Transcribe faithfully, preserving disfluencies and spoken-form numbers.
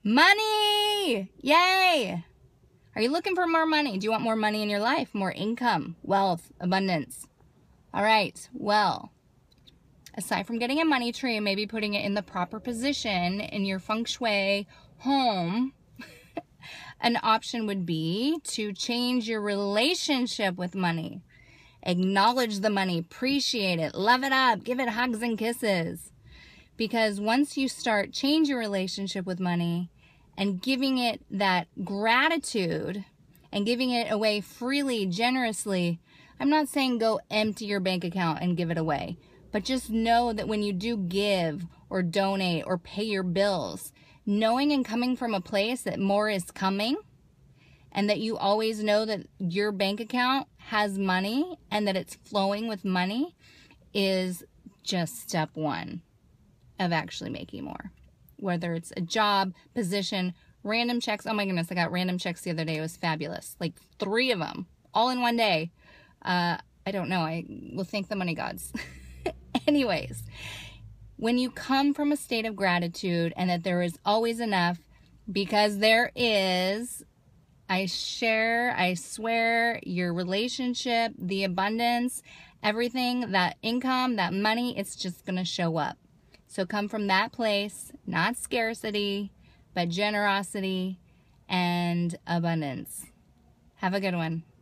Money! Yay! Are you looking for more money? Do you want more money in your life? More income, wealth, abundance? All right, well, aside from getting a money tree and maybe putting it in the proper position in your feng shui home, an option would be to change your relationship with money. Acknowledge the money, appreciate it, love it up, give it hugs and kisses. Because once you start change your relationship with money and giving it that gratitude and giving it away freely, generously, I'm not saying go empty your bank account and give it away, but just know that when you do give or donate or pay your bills, knowing and coming from a place that more is coming and that you always know that your bank account has money and that it's flowing with money is just step one of actually making more. Whether it's a job, position, random checks. Oh my goodness, I got random checks the other day. It was fabulous. Like three of them, all in one day. Uh, I don't know. I will thank the money gods. Anyways, when you come from a state of gratitude and that there is always enough, because there is, I share, I swear, your relationship, the abundance, everything, that income, that money, it's just going to show up. So come from that place, not scarcity, but generosity and abundance. Have a good one.